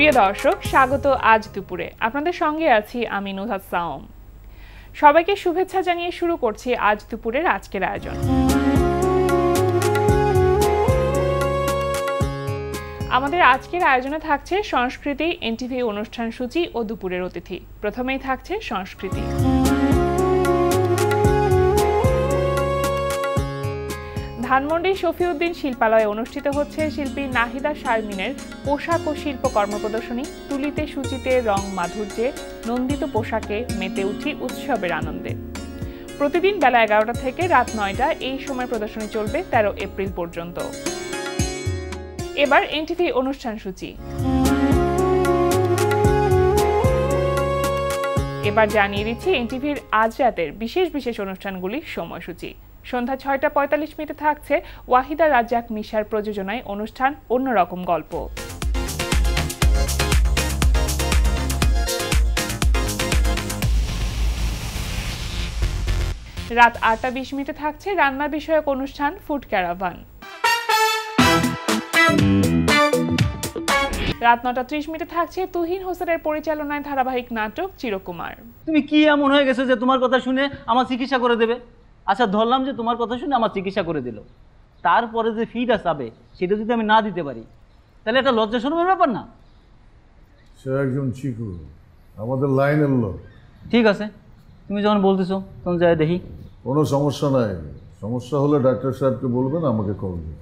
প্রিয় দর্শক, স্বাগত আজ দুপুরে। আপনাদের সঙ্গে আছি আমি নুহাত সাওম। সবাইকে শুভেচ্ছা জানিয়ে শুরু করছি আজ দুপুরের আজকের আয়োজন। আমাদের আজকের আয়োজনে থাকছে সংস্কৃতি, এনটিভি অনুষ্ঠান সূচি ও দুপুরের অতিথি। প্রথমেই থাকছে সংস্কৃতি। ধানমন্ডি শফিউদ্দিন শিল্পালয়ে অনুষ্ঠিত হচ্ছে শিল্পী নাহিদা শারমিনের পোশাক ও শিল্প কর্ম প্রদর্শনী। তুলিতে সূচিতে রং মাধুর্যে নন্দিত পোশাকে মেতে উঠি উৎসবের আনন্দে। প্রতিদিন বেলা 11টা থেকে রাত 9টা এই সময় প্রদর্শনী চলবে 13 এপ্রিল পর্যন্ত। এবার এনটিভি অনুষ্ঠান সূচি। এবার জানিয়ে দিচ্ছি এনটিভির আজ রাতের বিশেষ বিশেষ অনুষ্ঠানগুলির সময়সূচি। সন্ধ্যা 6:45 থাকছে ওয়াহিদা রাজ্জাক মিশার প্রযোজনায় অনুষ্ঠান অন্যরকম গল্প। রাত 8:20 থাকছে রান্না বিষয়ক অনুষ্ঠান ফুড ক্যারাভান। রাত 9:30 থাকছে তুহিন হোসেনের পরিচালনায় ধারাবাহিক নাটক চিরকুমার। তুমি কি এমন হয়ে গেছো যে তোমার কথা শুনে আমার চিকিৎসা করে দেবে? আচ্ছা, ধরলাম যে তোমার কথা শুনে আমার চিকিৎসা করে দিল, তারপরে যে ফিটা চাবে সেটা যদি আমি না দিতে পারি তাহলে একটা লজ্জা শরমের ব্যাপার না? সে একজন চিকু, আমাদের লাইনের লোক। ঠিক আছে, তুমি যখন বলতেছো তখন যাই দেখি। কোনো সমস্যা নাই, সমস্যা হলে ডাক্তার সাহেবকে বলবেন আমাকে কল দিতে।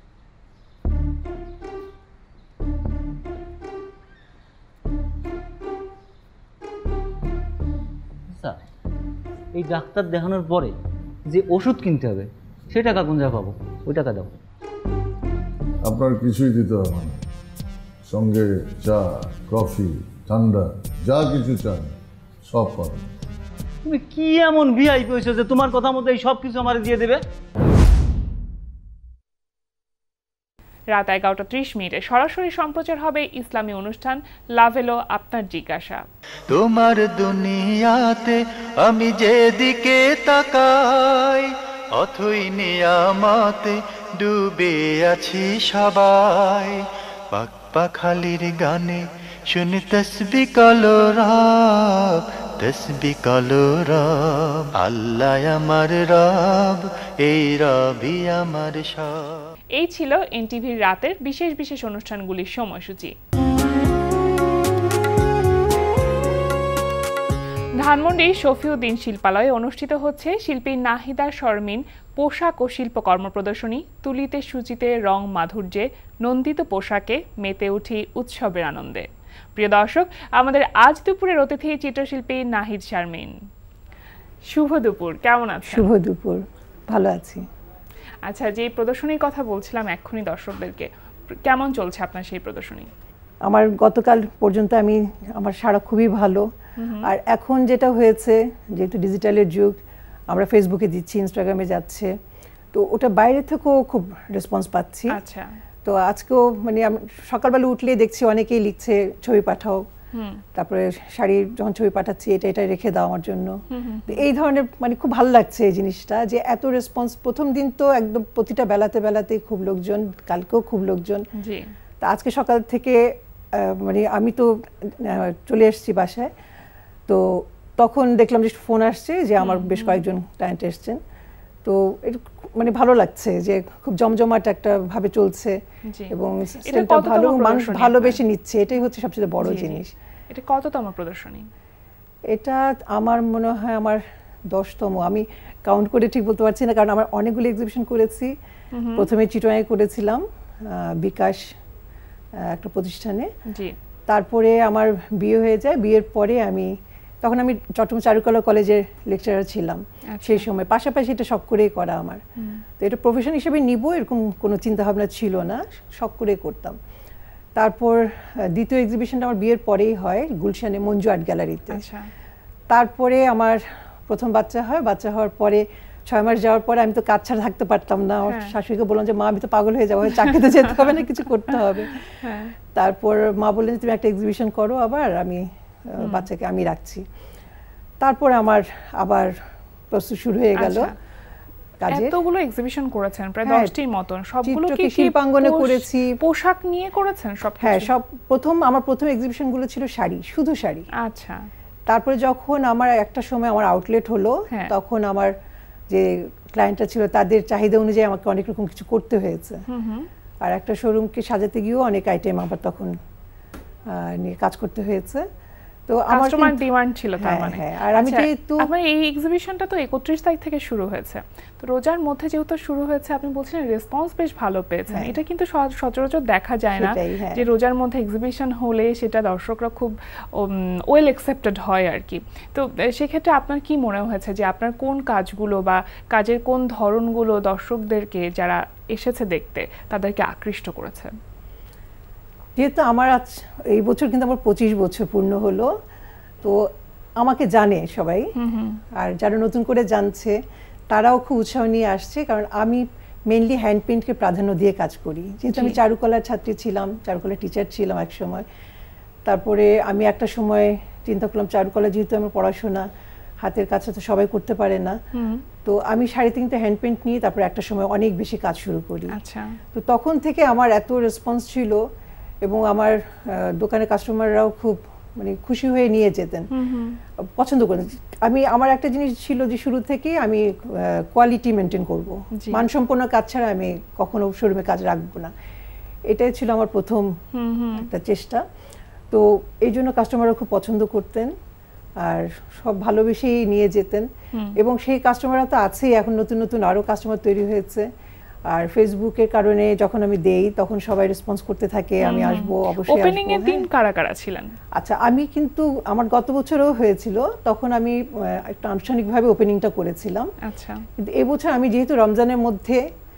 এই ডাক্তার দেখানোর পরে যে ওষুধ কিনতে হবে সে টাকা কোন জায়গা পাবো? ওই টাকা দাও। আপনার কিছুই দিতে হবে না, সঙ্গে চা, কফি, ঠান্ডা যা কিছু চান সব পাবেন। তুমি কি এমন ভিআইপি হয়েছো যে তোমার কথা মতো এই সব কিছু আমার দিয়ে দেবে? রাত 11:30 সরাসরি সম্প্রচার হবে ইসলামী অনুষ্ঠান লাভেলো আপনার জিজ্ঞাসা। তোমার দুনিয়াতে আমি যেদিকে তাকাই অথই নিয়ামতে ডুবে আছি সবাই। পাক পাখালির গানে শুনে তসবিহ কালো রব, তসবিহ কালো রব। আল্লাহ আমার রব, এই রবই আমার সব। এই ছিল এনটিভির রাতের বিশেষ বিশেষ অনুষ্ঠানগুলির সময়সূচি। ধানমন্ডি শফিউদ্দিন শিল্পালয়ে অনুষ্ঠিত হচ্ছে শিল্পী নাহিদা শারমিন পোশাক ও শিল্প কর্ম প্রদর্শনী। তুলিতে সূচিতে রং মাধুর্যে নন্দিত পোশাকে মেতে উঠি উৎসবের আনন্দে। প্রিয় দর্শক, আমাদের আজ দুপুরের অতিথি চিত্রশিল্পী নাহিদ শারমিন। শুভ দুপুর, কেমন আছেন? শুভ দুপুর, ভালো আছি। আচ্ছা, যে প্রদর্শনীর কথা বলছিলাম এক্ষুনি দর্শকদেরকে, কেমন চলছে আপনার সেই প্রদর্শনী? আমার গতকাল পর্যন্ত আমার সারা খুবই ভালো। আর এখন যেটা হয়েছে, যেহেতু ডিজিটালের যুগ, আমরা ফেসবুকে দিচ্ছি, ইনস্টাগ্রামে যাচ্ছে, তো ওটা বাইরে থেকেও খুব রেসপন্স পাচ্ছি। আচ্ছা, তো আজকেও সকালবেলা উঠলেই দেখছি অনেকেই লিখছে ছবি পাঠাও, তারপরে শাড়ি যখন ছবি পাঠাচ্ছি এটা রেখে দাও আমার জন্য। এই ধরনের খুব ভালো লাগছে এই জিনিসটা, যে এত রেসপন্স। প্রথম দিন তো একদম প্রতিটা বেলাতে খুব লোকজন, কালকেও খুব লোকজন। তা আজকে সকাল থেকে আমি তো চলে এসেছি বাসায়, তো তখন দেখলাম যে ফোন আসছে যে আমার বেশ কয়েকজন ক্লায়েন্ট এসছেন। তো ভালো লাগছে যে খুব জমজমাট একটা ভাবে চলছে এবং সেটা ভালো, মানুষ ভালোবেসে নিচ্ছে, এটাই হচ্ছে সবচেয়ে বড় জিনিস। এটা কততম প্রদর্শনী? এটা আমার মনে হয় আমার 10তম। আমি কাউন্ট করে ঠিক বলতে পারছি না, কারণ আমার অনেকগুলো এক্সিবিশন করেছি। প্রথমে চিটগাঁয়ে করেছিলাম বিকাশ একটা প্রতিষ্ঠানে, তারপরে আমার বিয়ে হয়ে যায়। বিয়ের পরে তখন আমি চট্টগ্রাম চারুকলা কলেজের লেকচারার ছিলাম সেই সময়। পাশাপাশি এটা শখ করেই করা আমার। তো এটা প্রফেশন হিসেবে নিব এরকম কোনো চিন্তা ভাবনা ছিল না, শখ করেই করতাম। তারপর দ্বিতীয় এক্সিবিশনটা আমার বিয়ের পরেই হয় গুলশানে মঞ্জু আর্ট গ্যালারিতে। তারপরে আমার প্রথম বাচ্চা হয়। বাচ্চা হওয়ার পরে 6 মাস যাওয়ার পরে আমি তো কাজ ছাড়া থাকতে পারতাম না। আমার শাশুড়িকে বললাম যে মা, আমি তো পাগল হয়ে যাবো, চাকরিতে যেতে হবে না, কিছু করতে হবে। তারপর মা বললেন যে তুমি একটা এক্সিবিশন করো, আবার বাচ্চাকে আমি রাখছি। তারপরে আমার আবার প্রস্তুত শুরু হয়ে গেল। কাজের। এতগুলো এক্সিবিশন করেছেন, প্রায় 10টির মতন, সবগুলো কি শিল্পাঙ্গনে করেছি, পোশাক নিয়ে করেছেন সব? হ্যাঁ, সব আমার প্রথম এক্সিবিশনগুলো ছিল শাড়ি, শুধু শাড়ি। আচ্ছা। তারপরে যখন আমার একটা সময় আমার আউটলেট হলো, তখন আমার যে ক্লায়েন্টরা ছিল তাদের চাহিদা অনুযায়ী আমাকে অনেক রকম কিছু করতে হয়েছে। আর একটা শোরুমকে সাজাতে গিয়েও অনেক আইটেম আমার তখন নিয়ে কাজ করতে হয়েছে। তো আমার কাস্টমার ডিমান্ড ছিল তার মানে। হ্যাঁ, আর আমি যেহেতু আপনার এই এক্সিবিশনটা তো 31 তারিখ থেকে শুরু হয়েছে, তো রোজার মধ্যে যেহেতু শুরু হয়েছে, আপনি বলছিলেন রেসপন্স বেশ ভালো পেয়েছেন। এটা কিন্তু সচরাচর দেখা যায় না যে রোজার মধ্যে এক্সিবিশন হলে সেটা দর্শকরা খুব ওয়েল অ্যাকসেপ্টেড হয় আর কি। তো সেক্ষেত্রে আপনার কি মনে হয়েছে যে আপনার কোন কাজগুলো বা কাজের কোন ধরনগুলো দর্শকদেরকে, যারা এসেছে দেখতে, তাদেরকে আকৃষ্ট করেছে? যেহেতু আমার এই বছর কিন্তু আমার 25 বছর পূর্ণ হলো, তো আমাকে জানে সবাই, আর যারা নতুন করে জানছে তারাও খুব উৎসাহ নিয়ে আসছে, কারণ আমি মেইনলি হ্যান্ড পেইন্টকে প্রাধান্য দিয়ে কাজ করি। যেহেতু আমি চারুকলার ছাত্রী ছিলাম, চারুকলার টিচার ছিলাম এক সময়, তারপরে আমি একটা সময় চিন্তা করলাম চারুকলা যেহেতু আমার পড়াশোনা, হাতের কাছে তো সবাই করতে পারে না, তো আমি 3.5 হ্যান্ড পেইন্ট নিয়ে তারপরে একটা সময় অনেক বেশি কাজ শুরু করি। তো তখন থেকে আমার এত রেসপন্স ছিল, এবং আমার দোকানের কাস্টমাররাও খুব মানে খুশি হয়ে নিয়ে যেতেন, পছন্দ করতেন। আমার একটা জিনিস ছিল যে শুরু থেকে আমি কোয়ালিটি মেনটেন করব, মানসম্পন্ন কাজ ছাড়া আমি কখনো শোরুমে কাজ রাখবো না, এটাই ছিল আমার প্রথম একটা চেষ্টা। তো এই জন্য কাস্টমাররা খুব পছন্দ করতেন আর সব ভালোবেসেই নিয়ে যেতেন, এবং সেই কাস্টমাররা তো আছেই, এখন নতুন নতুন আরও কাস্টমার তৈরি হয়েছে। আর ফেসবুকের কারণে যখন আমি দেই তখন সবাই রেসপন্স করতে থাকে, আমি আসবো, অবশ্যই আসবো। ওপেনিং এর দিন কারা কারা ছিলেন? আচ্ছা, আমি কিন্তু আমার গত বছরও হয়েছিল, তখন আমি একটা আনুষ্ঠানিকভাবে ওপেনিংটা করেছিলাম। আচ্ছা। কিন্তু এবছর আমি যেহেতু রমজানের মধ্যে,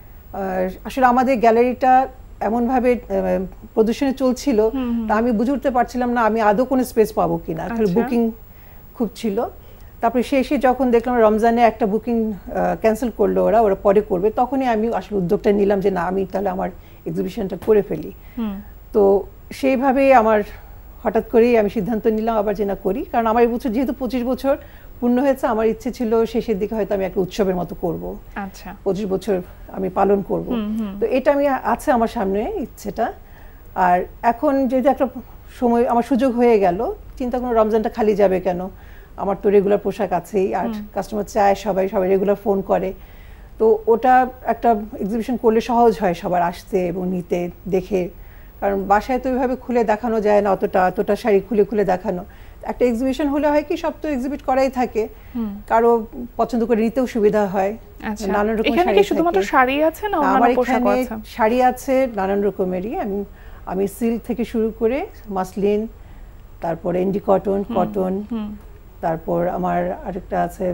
আসলে আমাদের গ্যালারিটা এমনভাবে প্রদর্শনী চলছিল, তা আমি বুঝে উঠতে পারছিলাম না আমি আদৌ কোনো স্পেস পাবো কিনা, বুকিং খুব ছিল। তারপরে শেষে যখন দেখলাম রমজানে একটা বুকিং ক্যান্সেল করলো ওরা পরে করবে, তখনই আমি আসলে উদ্যোগটা নিলাম যে না, আমি তাহলে আমার এক্সিবিশনটা করে ফেলি। তো সেইভাবেই আমার হঠাৎ করেই আমি সিদ্ধান্ত নিলাম আবার যে না করি, কারণ আমার এই বছর যেহেতু 25 বছর পূর্ণ হয়েছে, আমার ইচ্ছে ছিল শেষের দিকে হয়তো আমি একটা উৎসবের মতো করব। আচ্ছা, 25 বছর আমি পালন করব, তো এটা আমি আছে আমার সামনে ইচ্ছেটা। আর এখন যেহেতু একটা সময় আমার সুযোগ হয়ে গেল, চিন্তা করলাম রমজানটা খালি যাবে কেন, আমার তো রেগুলার পোশাক আছেই, আর কাস্টমার চায়, সবাই রেগুলার ফোন করে, তো ওটা একটা এক্সিবিশন করলে সহজ হয় সবার আসতে এবং নিতে, দেখে। কারণ বাসায় তো ওইভাবে খুলে দেখানো যায় না, অতটা শাড়ি খুলে খুলে দেখানো। একটা এক্সিবিশন হলে হয় কি, সব তো এক্সিবিট করাই থাকে, কারো পছন্দ করে নিতেও সুবিধা হয়। নানান রকম শাড়ি, শুধুমাত্র শাড়ি আছে না অন্যান্য পোশাকও আছে? শাড়ি আছে নানান রকমেরই, আমি সিল্ক থেকে শুরু করে মাসলিন, তারপর এন্ডি কটন, তারপর আমার আরেকটা আছে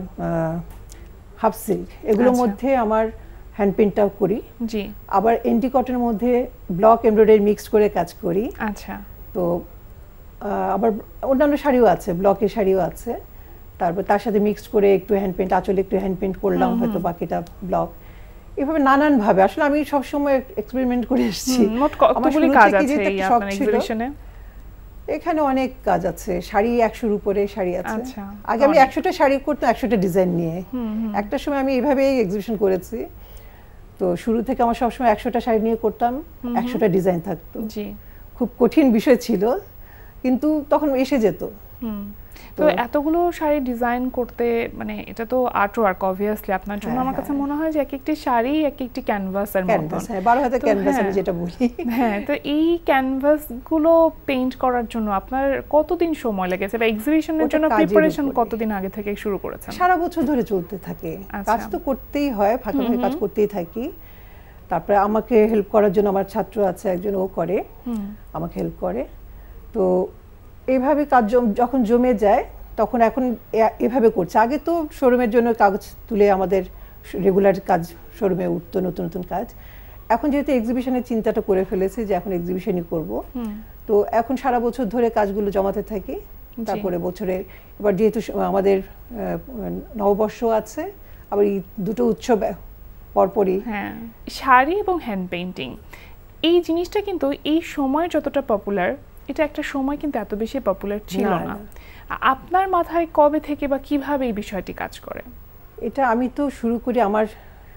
হাফ সিল্ক, এগুলোর মধ্যে আমার হ্যান্ড পেইন্টটাও করি। জি। আবার এন্ডি কটনের মধ্যে ব্লক এমব্রয়ডারি মিক্স করে কাজ করি। আচ্ছা। তো আবার অন্যান্য শাড়িও আছে, ব্লকের শাড়িও আছে, তারপর তার সাথে মিক্সড করে একটু হ্যান্ড পেইন্ট, আঁচলে একটু হ্যান্ড পেইন্ট করলাম, হয়তো বাকিটা ব্লক, এভাবে নানান ভাবে। আসলে আমি সব সময় এক্সপেরিমেন্ট করে এসেছি। মোট কতগুলি কাজ আছে এই আপনার এক্সিবিশনে? এখানে অনেক কাজ আছে, শাড়ি 100-র উপরে শাড়ি আছে। আগে আমি 100টা শাড়ি করতাম, 100টা ডিজাইন নিয়ে। একটা সময় আমি এইভাবেই এক্সিবিশন করেছি, তো শুরু থেকে আমার সবসময় 100টা শাড়ি নিয়ে করতাম, 100টা ডিজাইন থাকতো। জি, খুব কঠিন বিষয় ছিল, কিন্তু তখন এসে যেত। তো এতগুলো শাড়ি ডিজাইন করতে, মানে এটা তো আর্ট ওয়ার্ক অবভিয়াসলি আপনার জন্য। আমার কাছে মনে হয় যে এক একটি শাড়ি এক একটি ক্যানভাসের মতো, 12 হাতে ক্যানভাস আমি যেটা বলি। হ্যাঁ, তো এই ক্যানভাস গুলো পেইন্ট করার জন্য আপনার কতদিন সময় লেগেছে, বা এক্সিবিশনের জন্য প্রিপারেশন কতদিন আগে থেকে শুরু করেছেন? সারা বছর ধরে চলতে থাকে, কাজ তো করতেই হয়, ফাঁকে ফাঁকে কাজ করতেই থাকি। তারপরে আমাকে হেল্প করার জন্য আমার ছাত্র আছে একজন, ও করে, আমাকে হেল্প করে। তো এইভাবে কাজ যখন জমে যায় তখন এখন এভাবে করছে। আগে তো শোরুমের জন্য কাগজ তুলে আমাদের রেগুলার কাজ শোরুমে উঠতো, নতুন নতুন কাজ। এখন যেহেতু এক্সিবিশনের চিন্তাটা করে ফেলেছে যে এখন এক্সিবিশনই করব, তো এখন সারা বছর ধরে কাজগুলো জমাতে থাকি। তারপরে বছরে এবার যেহেতু আমাদের নববর্ষ আছে, আবার এই দুটো উৎসব পরপরই। হ্যাঁ, শাড়ি এবং হ্যান্ড পেইন্টিং এই জিনিসটা কিন্তু এই সময় যতটা পপুলার, এটা একটা সময় কিন্তু এত বেশি পপুলার ছিল না। আপনার মাথায় কবে থেকে বা কিভাবে এই বিষয়টি কাজ করে? এটা আমি তো শুরু করি আমার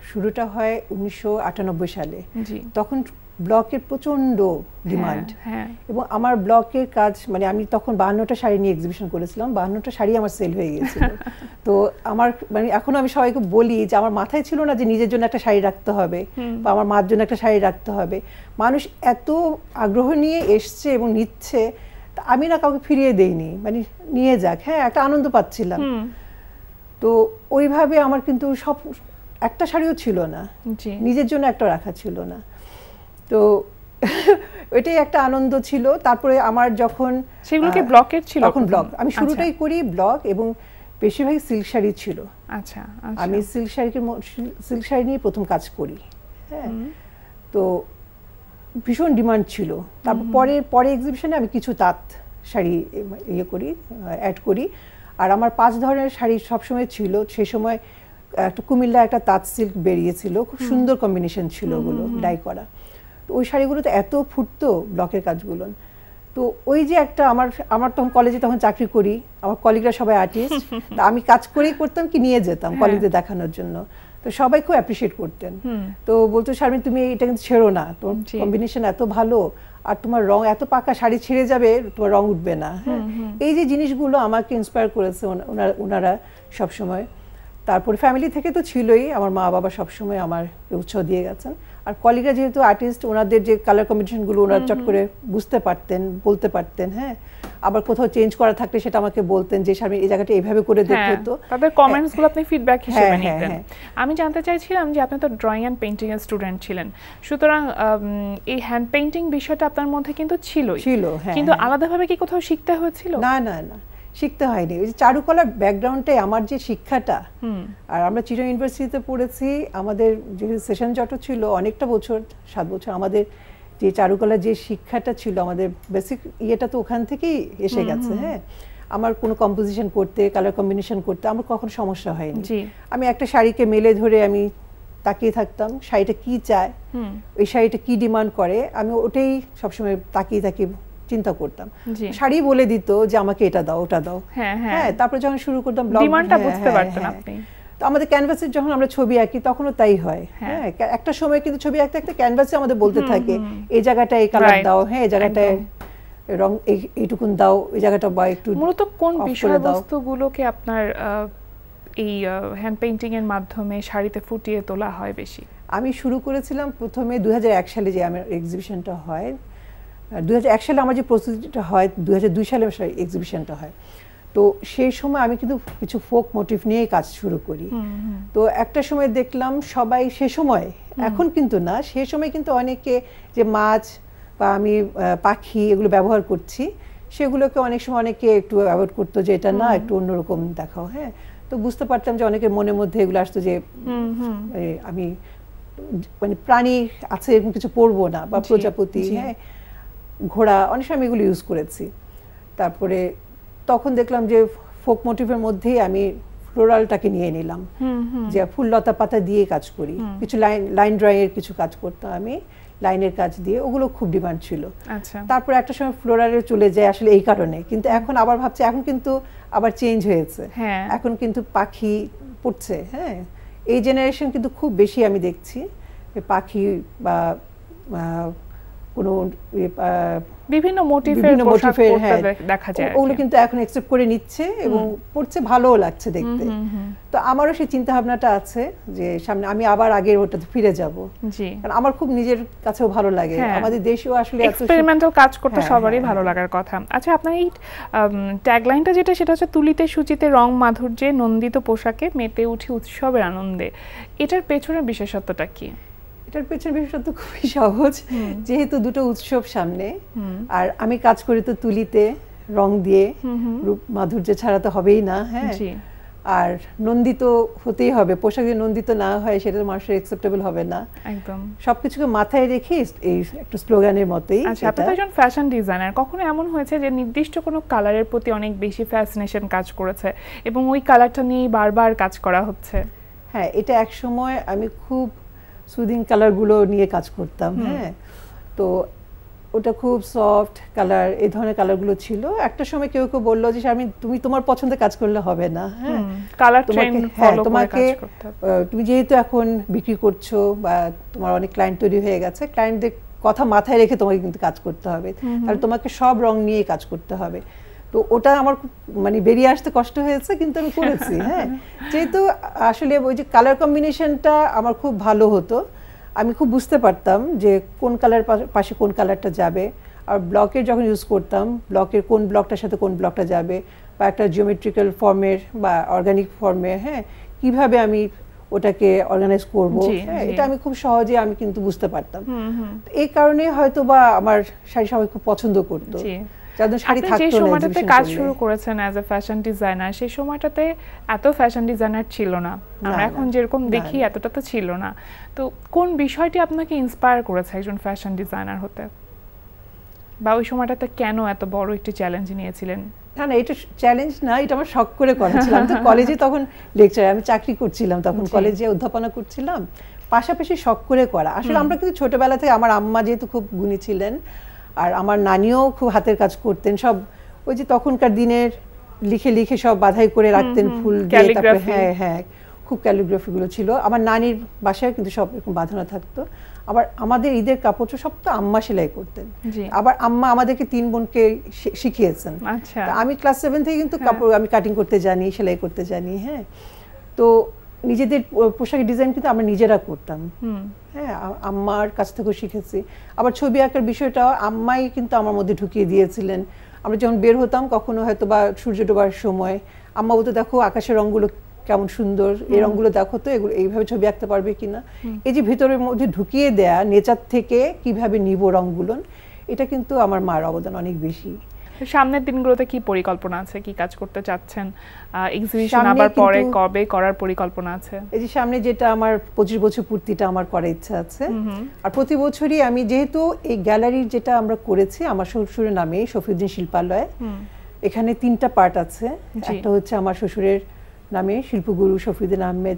শুরুটা হয় 1998 সালে। জি। তখন ব্লকের প্রচন্ড ডিমান্ড, এবং আমার ব্লকের কাজ মানে আমি তখন 52টা শাড়ি নিয়ে এক্সিবিশন করেছিলাম, 52টা শাড়ি আমার সেল হয়ে গিয়েছিল। তো আমার মানে এখনো আমি সবাইকে বলি যে আমার মাথায় ছিল না যে নিজের জন্য একটা শাড়ি রাখতে হবে বা আমার মার জন্য একটা শাড়ি রাখতে হবে। মানুষ এত আগ্রহ নিয়ে এসছে এবং নিচ্ছে, আমি না কাউকে ফিরিয়ে দেইনি, মানে নিয়ে যাক, হ্যাঁ একটা আনন্দ পাচ্ছিলাম। তো ওইভাবে আমার কিন্তু সব একটা শাড়িও ছিল না, নিজের জন্য একটা রাখা ছিল না। তো ওইটাই একটা আনন্দ ছিল। তারপরে আমার যখন সেগুলোকে ব্লকের ছিল, তখন ব্লক আমি শুরুটাই করি ব্লক, এবং বেশিরভাগ সিল্ক শাড়ি ছিল। আচ্ছা, আমি সিল্ক শাড়ি নিয়ে প্রথম কাজ করি। হ্যাঁ, তো ভীষণ ডিমান্ড ছিল। তারপর পরে এক্সিবিশনে আমি কিছু তাঁত শাড়ি অ্যাড করি। আর আমার 5 ধরনের শাড়ি সবসময় ছিল। সেই সময় একটা কুমিল্লা একটা তাঁত সিল্ক বেরিয়েছিল, খুব সুন্দর কম্বিনেশন ছিল ওগুলো ডাই করা। তো ওই শাড়িগুলোতে এত ফুটতো ব্লকের কাজগুলো। তো ওই যে একটা আমার তখন কলেজে তখন চাকরি করি, আমার কলিগরা সবাই আর্টিস্ট, আমি কাজ করেই করতাম কি নিয়ে যেতাম কলেজে দেখানোর জন্য। তো সবাই খুব অ্যাপ্রিশিয়েট করতেন। তো বলতো শারমিন তুমি এটা কিন্তু ছেড়ো না, তোমার কম্বিনেশন এত ভালো, আর তোমার রং এত পাকা, শাড়ি ছিঁড়ে যাবে তোমার রং উঠবে না। হ্যাঁ, এই যে জিনিসগুলো আমাকে ইন্সপায়ার করেছে ওনারা সবসময়। তারপরে ফ্যামিলি থেকে তো ছিলই, আমার মা বাবা সবসময় আমার উৎসাহ দিয়ে গেছেন। আর কলিগরা যেহেতু আর্টিস্ট, ওনাদের যে কালার কম্বিনেশনগুলো ওনারা চট করে বুঝতে পারতেন, বলতে পারতেন। হ্যাঁ, আবার কোথাও চেঞ্জ করা থাকলে সেটা আমাকে বলতেন যে শারমিন এই জায়গাটা এইভাবে করে দেখতে হতো। তাদের কমেন্টসগুলো আপনি ফিডব্যাক হিসেবে নিতেন। আমি জানতে চাইছিলাম যে আপনি তো ড্রয়িং অ্যান্ড পেইন্টিং এর স্টুডেন্ট ছিলেন, সুতরাং এই হ্যান্ড পেইন্টিং বিষয়টা আপনার মধ্যে কিন্তু ছিল, কিন্তু আলাদাভাবে কি কোথাও শিখতে হয়েছিল? না না না, শিখতে হয়নি। ওই যে চারুকলার ব্যাকগ্রাউন্ডটাই আমার যে শিক্ষাটা, আর আমরা চিটাগং ইউনিভার্সিটিতে পড়েছি, আমাদের যে সেশন জট ছিল অনেকটা বছর, 7 বছর, আমাদের যে চারুকলার যে শিক্ষাটা ছিল, আমাদের বেসিক ইয়েটা তো ওখান থেকেই এসে গেছে। হ্যাঁ, আমার কোনো কম্পোজিশন করতে, কালার কম্বিনেশন করতে আমার কখনো সমস্যা হয়নি। আমি একটা শাড়িকে মেলে ধরে আমি তাকিয়ে থাকতাম, শাড়িটা কি চায়, ওই শাড়িটা কি ডিমান্ড করে, আমি ওটাই সবসময় তাকিয়ে তাকিয়ে চিন্তা করতাম। শাড়ি বলে দিত যে আমাকে এটা দাও, ওটা দাও। হ্যাঁ, তারপরে যখন শুরু করতাম ডিমান্ডটা বুঝতে পারতেন আপনি। তো আমাদের ক্যানভাসে যখন আমরা ছবি আঁকি তখনও তাই হয়। হ্যাঁ, একটা সময় কিন্তু ছবি আঁকতে আঁকতে ক্যানভাসে আমাদের বলতে থাকে এই জায়গাটায় এই কালার দাও, হ্যাঁ এই জায়গাটায় রং এইটুকুন দাও, এই জায়গাটা বা একটু। মূলত কোন বিষয়বস্তুগুলোকে আপনার এই হ্যান্ড পেইন্টিং এর মাধ্যমে শাড়িতে ফুটিয়ে তোলা হয় বেশি? আমি শুরু করেছিলাম প্রথমে 2001 সালে যে আমার এক্সিবিশনটা হয়। 2001 সালে আমার যে প্রস্তুতিটা হয়, 2002 সালে এক্সিবিশনটা হয়। তো সেই সময় আমি কিন্তু কিছু ফোক মোটিভ নিয়ে কাজ শুরু করি। তো একটা সময় দেখলাম সবাই, সে সময়, এখন কিন্তু না, সে সময় কিন্তু অনেকে যে মাছ বা আমি পাখি এগুলো ব্যবহার করছি, সেগুলোকে অনেক সময় অনেকে একটু অ্যাভয়েড করতো যে এটা না, একটু অন্যরকম দেখাও। হ্যাঁ, তো বুঝতে পারতাম যে অনেকের মনের মধ্যে এগুলো আসতো যে আমি মানে প্রাণী আছে এরকম কিছু পরবো না, বা প্রজাপতি, হ্যাঁ ঘোড়া, অনেক সময় আমি এগুলো ইউজ করেছি। তারপরে তখন দেখলাম যে ফোক মোটিভের মধ্যেই আমি ফ্লোরালটাকে নিয়ে নিলাম, যে ফুল লতা পাতা দিয়ে কাজ করি, কিছু লাইন ড্রয়িং এর কিছু কাজ করতাম আমি, লাইনের কাজ দিয়ে, ওগুলো খুব ডিমান্ড ছিল। তারপর একটা সময় ফ্লোরালে চলে যায় আসলে এই কারণে, কিন্তু এখন আবার ভাবছি এখন কিন্তু আবার চেঞ্জ হয়েছে, এখন কিন্তু পাখি পড়ছে। হ্যাঁ, এই জেনারেশন কিন্তু খুব বেশি আমি দেখছি পাখি বা কোনো বিভিন্ন মোটিভের দেখা যায়, ওগুলো কিন্তু এখন অ্যাকসেপ্ট করে নিচ্ছে এবং পড়ছে, ভালোও লাগছে দেখতে। তো আমারও সেই চিন্তা ভাবনাটা আছে যে সামনে আমি আবার আগের ওটাতে ফিরে যাব। কারণ আমার খুব নিজের কাছেও ভালো লাগে, আমাদের দেশেও আসলে এক্সপেরিমেন্টাল কাজ করতে সবারই ভালো লাগার কথা। আচ্ছা, আপনার এই ট্যাগলাইনটা যেটা, সেটা হচ্ছে তুলিতে সুচিতে রং মাধুর্যে নন্দিত পোশাকে মেতে উঠি উৎসবের আনন্দে, এটার পেছনের বিশেষত্বটা কি? এটার পেছনে বিশেষত খুবই সহজ, যেহেতু দুটো উৎসব সামনে, আর আমি কাজ করি তো তুলিতে রং দিয়ে, রূপ মাধুর্য ছাড়া তো হবেই না। হ্যাঁ, আর নন্দিত হতেই হবে, পোশাক যদি নন্দিত না হয় সেটা তো মানুষের অ্যাকসেপ্টেবল হবে না। একদম সবকিছুকে মাথায় রেখে এই একটা স্লোগানের মতোই। আচ্ছা, আপনি তো একজন ফ্যাশন ডিজাইনার, কখনো এমন হয়েছে যে নির্দিষ্ট কোনো কালারের প্রতি অনেক বেশি ফ্যাসিনেশন কাজ করেছে এবং ওই কালারটা নিয়ে বারবার কাজ করা হচ্ছে? হ্যাঁ, এটা এক সময় আমি খুব সুদিং কালারগুলো নিয়ে কাজ করতাম। হ্যাঁ, তো ওটা খুব সফট কালার, এই ধরনের কালারগুলো ছিল। একটা সময় কেউ কেউ বললো যে তুমি তোমার পছন্দের কাজ করলে হবে না, হ্যাঁ কালার ট্রেন্ড ফলো করে তোমাকে কাজ করতে হবে। তুমি যেহেতু এখন বিক্রি করছো বা তোমার অনেক ক্লায়েন্ট তৈরি হয়ে গেছে, ক্লায়েন্টদের কথা মাথায় রেখে তোমাকে কিন্তু কাজ করতে হবে, তাহলে তোমাকে সব রং নিয়ে কাজ করতে হবে। তো ওটা আমার মানে বেরিয়ে আসতে কষ্ট হয়েছে, কিন্তু আমি করেছি। হ্যাঁ, যেহেতু আসলে ওই যে কালার কম্বিনেশনটা আমার খুব ভালো হতো, আমি খুব বুঝতে পারতাম যে কোন কালার পাশে কোন কালারটা যাবে। আর ব্লকের যখন ইউজ করতাম, ব্লকের কোন ব্লকটার সাথে কোন ব্লকটা যাবে, বা একটা জিওমেট্রিক্যাল ফর্মের বা অর্গানিক ফর্মের, হ্যাঁ কিভাবে আমি ওটাকে অর্গানাইজ করবো, হ্যাঁ এটা আমি খুব সহজে আমি কিন্তু বুঝতে পারতাম। এই কারণে হয়তো বা আমার শাড়ি সবাই খুব পছন্দ করতো। যে সময়টাতে কাজ শুরু করেছেন অ্যাজ এ ফ্যাশন ডিজাইনার, সেই সময়টাতে এত ফ্যাশন ডিজাইনার ছিল না, আমরা এখন যেরকম দেখি এতটা তো ছিল না। তো কোন বিষয়টি আপনাকে ইন্সপায়ার করেছে একজন ফ্যাশন ডিজাইনার হতে, বা ওই সময়টাতে কেন এত বড় একটি চ্যালেঞ্জ নিয়েছিলেন? না না, এটা চ্যালেঞ্জ না, এটা আমার শখ করে করা ছিল। আমি তো কলেজে তখন লেকচার, আমি চাকরি করছিলাম তখন, কলেজে অধ্যাপনা করছিলাম, পাশাপাশি শখ করে করা। আসলে আমরা কিন্তু ছোটবেলা থেকে, আমার আম্মা যেহেতু খুব গুণী ছিলেন, আর আমার নানিও খুব হাতের কাজ করতেন, সব ওই যে তখনকার দিনের লিখে লিখে সব বাধাই করে রাখতেন ফুল দিয়ে, তারপরে হ্যাঁ হ্যাঁ খুব ক্যালিগ্রাফিগুলো ছিল। আমার নানির বাসায় কিন্তু সব এরকম বাঁধানো থাকতো। আবার আমাদের ঈদের কাপড় সব তো আম্মা সেলাই করতেন, আবার আম্মা আমাদেরকে 3 বোনকে শিখিয়েছেন। আমি ক্লাস 7 থেকে কিন্তু কাপড় আমি কাটিং করতে জানি, সেলাই করতে জানি। হ্যাঁ, তো নিজেদের পোশাকের ডিজাইন কিন্তু আমরা নিজেরা করতাম। হ্যাঁ, আম্মার কাছ থেকেও শিখেছি। আবার ছবি আঁকার বিষয়টা আম্মাই কিন্তু আমার মধ্যে ঢুকিয়ে দিয়েছিলেন। আমরা যখন বের হতাম কখনো হয়তো বা সূর্য ডোবার সময়, আম্মা বলতো দেখো আকাশের রঙগুলো কেমন সুন্দর, এই রঙগুলো দেখো তো, এগুলো এইভাবে ছবি আঁকতে পারবে কিনা। এই যে ভিতরের মধ্যে ঢুকিয়ে দেয়া, নেচার থেকে কিভাবে নিব রঙগুলো, এটা কিন্তু আমার মার অবদান অনেক বেশি। সামনের দিনগুলোতে কি পরিকল্পনা আছে, কি কাজ করতে চাচ্ছেন? এক্সিবিশন আবার পরে কবে করার পরিকল্পনা আছে? এই যে সামনে যেটা আমার 25 বছর পূর্তিটা আমার করার ইচ্ছা আছে। আর প্রতি বছরই আমি, যেহেতু এই গ্যালারির যেটা আমরা করেছি আমার শ্বশুরের নামে, শফিউদ্দিন শিল্পালয়, এখানে 3টা পার্ট আছে। একটা হচ্ছে আমার শ্বশুরের নামে শিল্পগুরু শফিউদ্দিন আহমেদ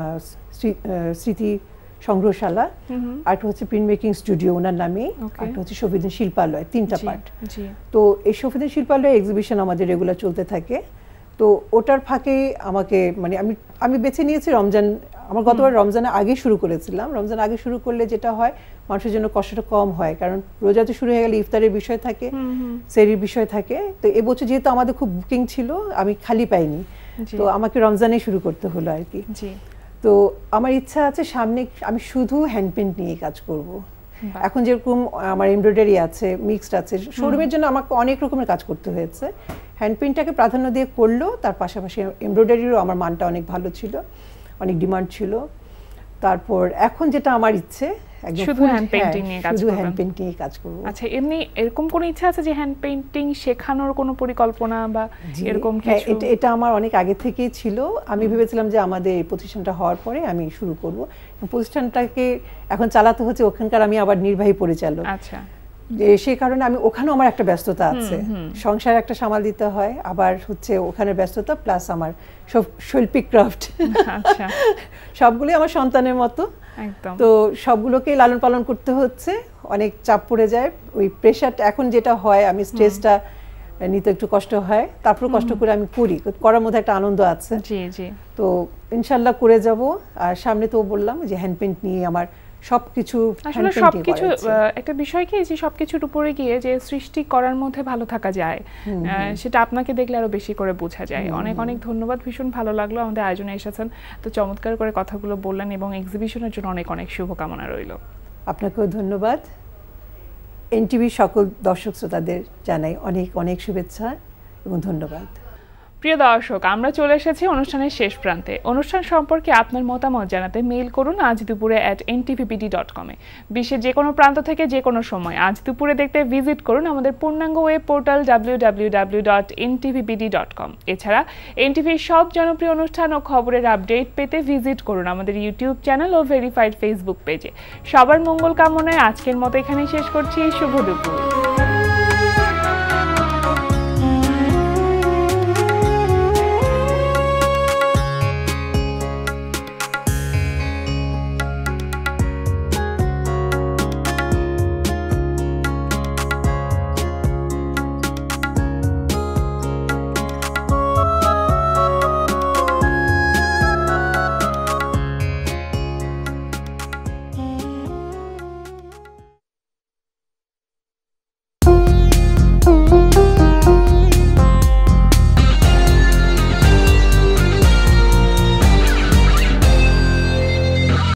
স্মৃতি সংগ্রহশালা, আরেকটা হচ্ছে প্রিন্ট মেকিং স্টুডিও ওনার নামে, আরেকটা হচ্ছে শফিউদ্দিন শিল্পালয়, 3টা পার্ট। তো এই শফিউদ্দিন শিল্পালয় এক্সিবিশন আমাদের রেগুলার চলতে থাকে। তো ওটার ফাঁকে আমাকে মানে আমি বেছে নিয়েছি রমজান। আমার গতবার রমজানের আগে শুরু করেছিলাম। রমজান আগে শুরু করলে যেটা হয়, মানুষের জন্য কষ্টটা কম হয়, কারণ রোজা তো শুরু হয়ে গেলে ইফতারের বিষয় থাকে, সেহরির বিষয় থাকে। তো এবছর যেহেতু আমাদের খুব বুকিং ছিল, আমি খালি পাইনি, তো আমাকে রমজানে শুরু করতে হলো আর কি। তো আমার ইচ্ছা আছে সামনে আমি শুধু হ্যান্ড পেইন্ট নিয়ে কাজ করব। এখন যেরকম আমার এমব্রয়ডারি আছে, মিক্সড আছে, শোরুমের জন্য আমাকে অনেক রকমের কাজ করতে হয়েছে। হ্যান্ড পেইন্টটাকে প্রাধান্য দিয়ে করলেও তার পাশাপাশি এমব্রয়ডারিরও আমার মানটা অনেক ভালো ছিল, অনেক ডিমান্ড ছিল। তারপর এখন যেটা আমার ইচ্ছে, শুধু হ্যান্ড পেইন্টিং নিয়ে কাজ করব। শুধু হ্যান্ড পেইন্টিং নিয়ে কাজ করব। আচ্ছা, এমনি এরকম কোনো ইচ্ছা আছে যে হ্যান্ড পেইন্টিং শেখানোর কোনো পরিকল্পনা বা এরকম কিছু? এটা আমার অনেক আগে থেকেই ছিল। আমি ভেবেছিলাম যে আমাদের এই প্রতিষ্ঠানটা হওয়ার পরে আমি শুরু করব। প্রতিষ্ঠানটাকে এখন চালাতে হচ্ছে, ওখানকার আমি আবার নির্বাহী পরিচালক। আচ্ছা, সেই কারণে আমি ওখানেও আমার একটা ব্যস্ততা আছে, সংসার একটা সামাল দিতে হয়, আবার হচ্ছে ওখানে ব্যস্ততা প্লাস আমার সব শৈল্পিক ক্রাফট, আচ্ছা সবগুলোই আমার সন্তানের মতো। তো সবগুলোকে লালন পালন করতে হচ্ছে, অনেক চাপ পড়ে যায়। ওই প্রেশারটা এখন যেটা হয়, আমি স্ট্রেসটা নিতে একটু কষ্ট হয়, তারপর কষ্ট করে আমি করি, করার মধ্যে একটা আনন্দ আছে। তো ইনশাল্লাহ করে যাব। আর সামনে তো বললাম যে হ্যান্ড পেইন্ট নিয়ে আমার সবকিছু, আসলে সবকিছু একটা বিষয় কি যে সবকিছুর উপরে গিয়ে যে সৃষ্টি করার মধ্যে ভালো থাকা যায়, সেটা আপনাকে দেখলে আরো বেশি করে বোঝা যায়। অনেক অনেক ধন্যবাদ, ভীষণ ভালো লাগলো আমাদের আয়োজনে এসেছেন, তো চমৎকার করে কথাগুলো বললেন, এবং এক্সিবিশনের জন্য অনেক অনেক শুভকামনা রইল। আপনাকেও ধন্যবাদ। এনটিভি সকল দর্শক শ্রোতাদের জানাই অনেক অনেক শুভেচ্ছা এবং ধন্যবাদ। প্রিয় দর্শক, আমরা চলে এসেছি অনুষ্ঠানের শেষ প্রান্তে। অনুষ্ঠান সম্পর্কে আপনার মতামত জানাতে মেইল করুন আজ দুপুরে @ntvpd.com এ। বিশ্বের যে কোনো প্রান্ত থেকে যে কোনো সময় আজ দুপুরে দেখতে ভিজিট করুন আমাদের পূর্ণাঙ্গ ওয়েব পোর্টাল www.ntvpd.com। এছাড়া এনটিভির সব জনপ্রিয় অনুষ্ঠান ও খবরের আপডেট পেতে ভিজিট করুন আমাদের ইউটিউব চ্যানেল ও ভেরিফাইড ফেসবুক পেজে। সবার মঙ্গল কামনায় আজকের মতো এখানেই শেষ করছি। শুভ দুপুর।